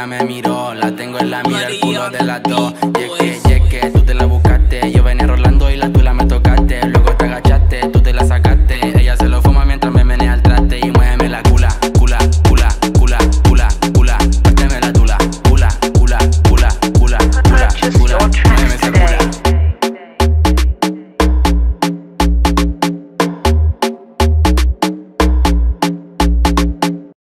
ella me miró. La tengo en la mira, el culo de las dos. Y es